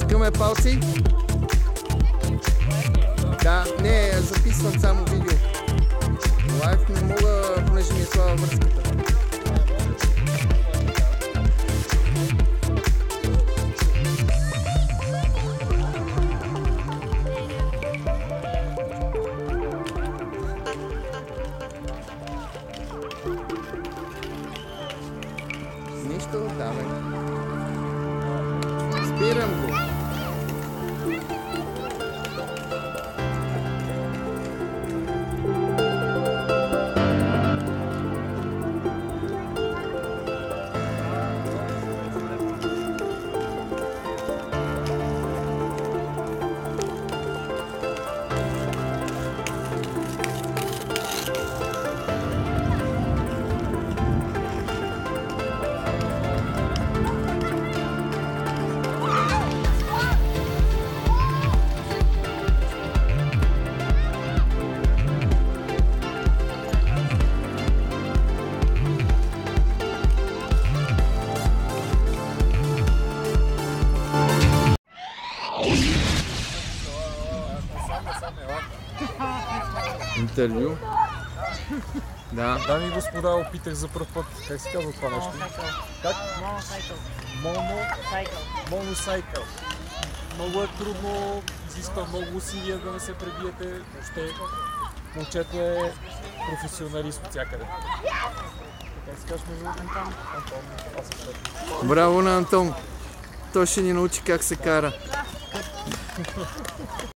Стискаме палци. Да, не, записвам само видео. Лайв не мога, понеже ми е слаба връзката. Нищо, давай. Спирам го. Интервю. Да. Дами и господа, опитах за пръв път. Как се казва това нещо? Как? Monocycle. Много е трудно, изисква много усилия да не се пребиете. Въобще, момчето е професионалист от всякъде. Как се казваш между Антон? Антон. Браво на Антон. Той ще ни научи как се кара.